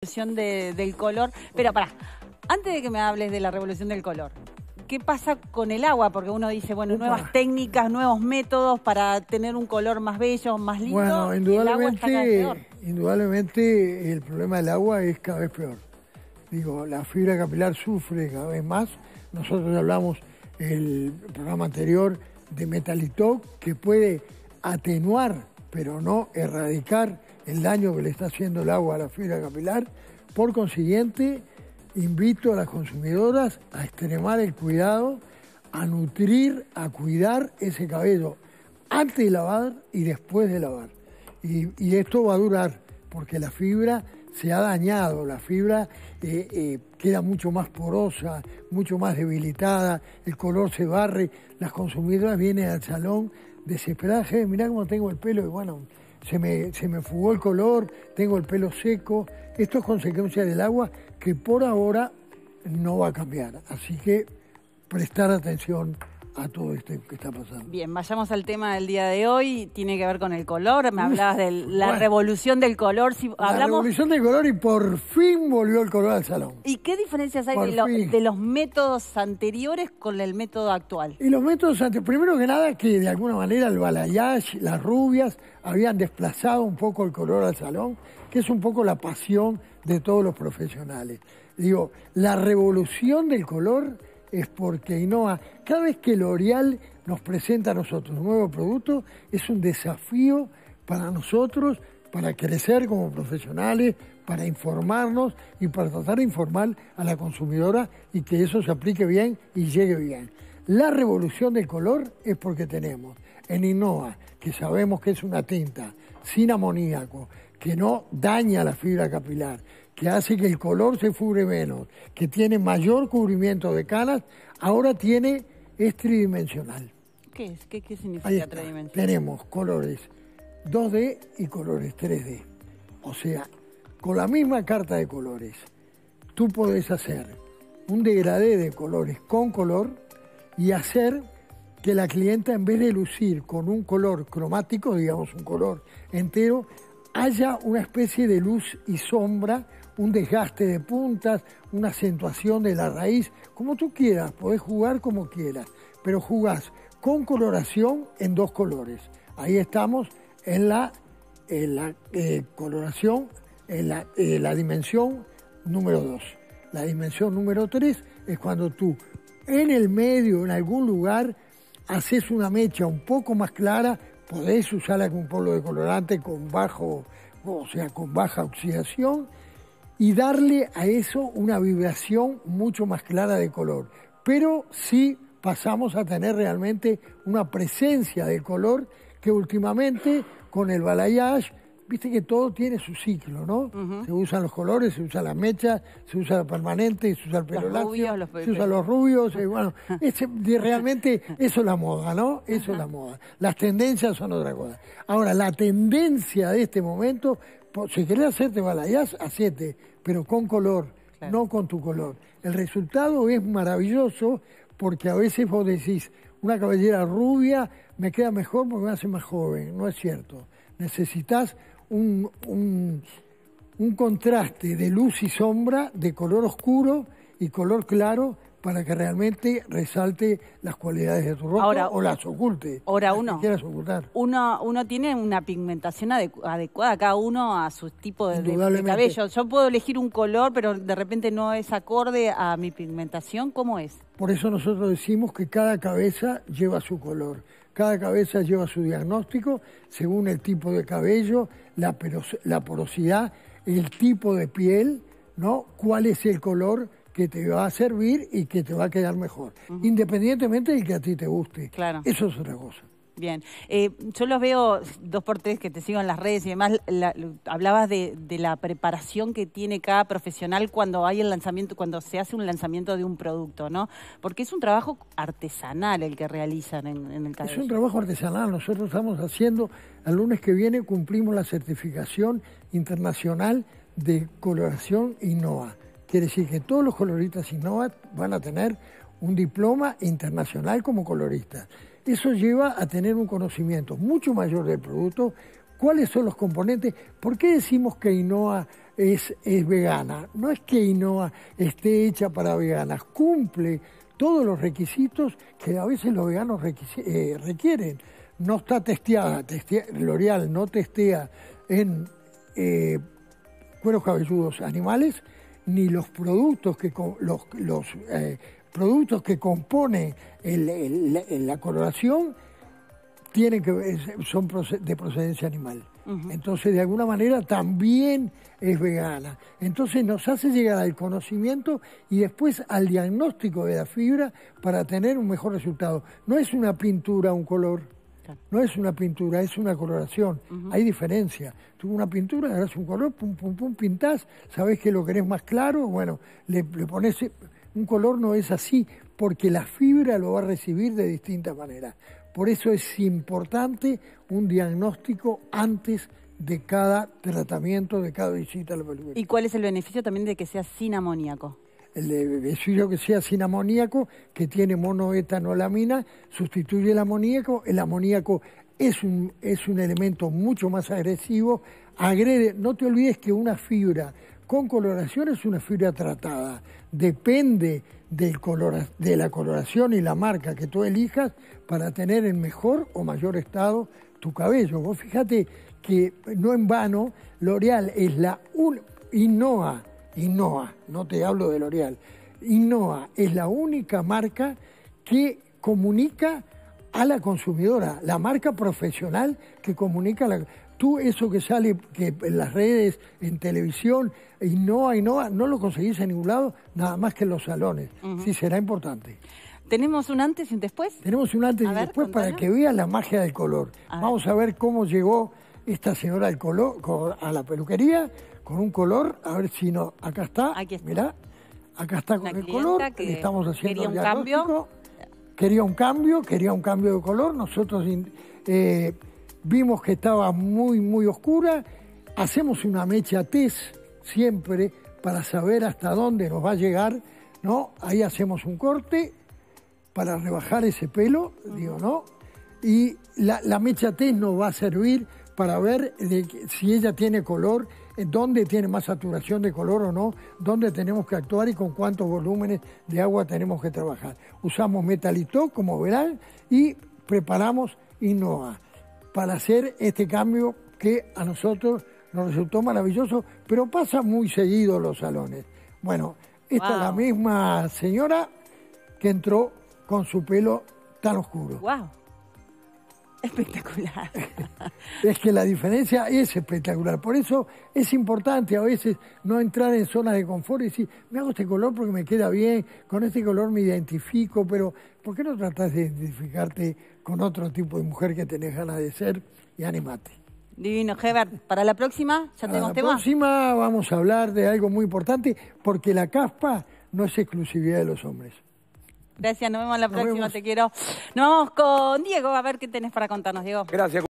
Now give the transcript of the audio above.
revolución del color. Pero pará, antes de que me hables de la revolución del color, ¿qué pasa con el agua? Porque uno dice, bueno, nuevas técnicas, nuevos métodos para tener un color más bello, más lindo. Bueno, indudablemente el problema del agua es cada vez peor. Digo, la fibra capilar sufre cada vez más. Nosotros hablamos el programa anterior de Metalitoc, que puede atenuar, pero no erradicar el daño que le está haciendo el agua a la fibra capilar. Por consiguiente, invito a las consumidoras a extremar el cuidado, a nutrir, a cuidar ese cabello antes de lavar y después de lavar. Y esto va a durar, porque la fibra se ha dañado, la fibra queda mucho más porosa, mucho más debilitada, el color se barre, las consumidoras vienen al salón desesperadas, mirá cómo tengo el pelo, y bueno, se me fugó el color, tengo el pelo seco. Esto es consecuencia del agua que por ahora no va a cambiar, así que prestar atención a todo esto que está pasando. Bien, vayamos al tema del día de hoy, tiene que ver con el color, me hablabas de la revolución del color. Si la revolución del color, y por fin volvió el color al salón. ¿Y qué diferencias hay de los métodos anteriores con el método actual? Y los métodos anteriores, primero que nada, que de alguna manera el balayage, las rubias, habían desplazado un poco el color al salón, que es un poco la pasión de todos los profesionales. Digo, la revolución del color es porque Ainhoa, cada vez que L'Oréal nos presenta a nosotros un nuevo producto, es un desafío para nosotros, para crecer como profesionales, para informarnos y para tratar de informar a la consumidora y que eso se aplique bien y llegue bien. La revolución del color es porque tenemos en Ainhoa, que sabemos que es una tinta sin amoníaco, que no daña la fibra capilar, que hace que el color se fugre menos, que tiene mayor cubrimiento de canas, ahora es tridimensional. ¿Qué es? ¿Qué significa tridimensional? Tenemos colores 2D y colores 3D. O sea, con la misma carta de colores, tú podés hacer un degradé de colores con color y hacer que la clienta, en vez de lucir con un color cromático, digamos un color entero, haya una especie de luz y sombra, un desgaste de puntas, una acentuación de la raíz, como tú quieras, podés jugar como quieras, pero jugás con coloración en dos colores. Ahí estamos en la coloración, en la dimensión número 2. La dimensión número 3 es cuando tú, en el medio, en algún lugar, haces una mecha un poco más clara, podés usarla con un polvo de colorante con baja oxidación, y darle a eso una vibración mucho más clara de color. Pero sí pasamos a tener realmente una presencia de color que últimamente con el balayage, viste que todo tiene su ciclo, ¿no? Se usan los colores, se usa la mecha, se usa la permanente, se usa el pelo lacio, se usan los rubios, bueno, realmente eso es la moda, ¿no? Eso es la moda. Las tendencias son otra cosa. Ahora, la tendencia de este momento, si querés hacerte balayage, hacete, pero con color, no con tu color. El resultado es maravilloso porque a veces vos decís, una cabellera rubia me queda mejor porque me hace más joven. No es cierto. Necesitas un contraste de luz y sombra, de color oscuro y color claro, para que realmente resalte las cualidades de tu rostro o las oculte. Ahora quieras ocultar. Uno tiene una pigmentación adecuada, cada uno a su tipo de cabello. Yo puedo elegir un color, pero de repente no es acorde a mi pigmentación. ¿Cómo es? Por eso nosotros decimos que cada cabeza lleva su color. Cada cabeza lleva su diagnóstico según el tipo de cabello, la porosidad, el tipo de piel, ¿no? ¿Cuál es el color que te va a servir y que te va a quedar mejor, independientemente del que a ti te guste? Claro. Eso es otra cosa. Bien, yo los veo 2x3 que te sigo en las redes y demás. Hablabas de la preparación que tiene cada profesional cuando hay el lanzamiento, cuando se hace un lanzamiento de un producto, ¿no? Porque es un trabajo artesanal el que realizan en el cabello. Es un trabajo artesanal. Nosotros estamos haciendo, el lunes que viene cumplimos la certificación internacional de coloración Ainhoa. Quiere decir que todos los coloristas Ainhoa van a tener un diploma internacional como coloristas. Eso lleva a tener un conocimiento mucho mayor del producto, cuáles son los componentes. ¿Por qué decimos que Ainhoa es vegana. No es que Inoa esté hecha para veganas, cumple todos los requisitos que a veces los veganos requieren. No está testeada, L'Oréal no testea en cueros cabelludos animales, ni los productos que productos que componen la coloración son de procedencia animal. Entonces, de alguna manera, también es vegana. Entonces, nos hace llegar al conocimiento y después al diagnóstico de la fibra para tener un mejor resultado. No es una pintura, un color. No es una pintura, es una coloración. Hay diferencia. Tú una pintura, le das un color, pum, pum, pum, pintás, sabés que lo querés más claro, bueno, le pones... Un color no es así, porque la fibra lo va a recibir de distintas maneras. Por eso es importante un diagnóstico antes de cada tratamiento, de cada visita a la peluquería. ¿Y cuál es el beneficio también de que sea sin amoníaco? El beneficio que sea sin amoníaco, que tiene monoetanolamina, sustituye el amoníaco. El amoníaco es un elemento mucho más agresivo. Agrede, no te olvides que una fibra con coloración es una fibra tratada. Depende de la coloración y la marca que tú elijas para tener en mejor o mayor estado tu cabello. Vos fíjate que no en vano, L'Oréal es Inoa, no te hablo de L'Oréal, Inoa es la única marca que comunica a la consumidora, la marca profesional que comunica a la... Tú eso que sale que en las redes, en televisión, Inoa, no lo conseguís en ningún lado, nada más que en los salones. Sí, será importante. ¿Tenemos un antes y un después? Tenemos un antes y después para que veas la magia del color. Vamos a ver cómo llegó esta señora al color, a la peluquería con un color, a ver si no, acá está, mirá, acá está con el color, le estamos haciendo el diagnóstico. Quería un cambio de color, nosotros vimos que estaba muy, muy oscura, hacemos una mecha test siempre para saber hasta dónde nos va a llegar, ¿no? Ahí hacemos un corte para rebajar ese pelo, ¿no? Y la mecha test nos va a servir para ver si ella tiene color, dónde tiene más saturación de color o no, dónde tenemos que actuar y con cuántos volúmenes de agua tenemos que trabajar. Usamos Metalito, como verán, y preparamos Inoa para hacer este cambio que a nosotros nos resultó maravilloso, pero pasa muy seguido en los salones. Bueno, esta es la misma señora que entró con su pelo tan oscuro. ¡Wow! Espectacular. Es que la diferencia es espectacular. Por eso es importante a veces no entrar en zonas de confort y decir, me hago este color porque me queda bien, con este color me identifico, pero ¿por qué no tratás de identificarte con otro tipo de mujer que tenés ganas de ser y animate? Divino, Hebert. Para la próxima, ¿ya tenemos tema? Para la próxima vamos a hablar de algo muy importante, porque la caspa no es exclusividad de los hombres. Gracias, nos vemos la próxima, te quiero. Nos vamos con Diego, a ver qué tenés para contarnos, Diego. Gracias.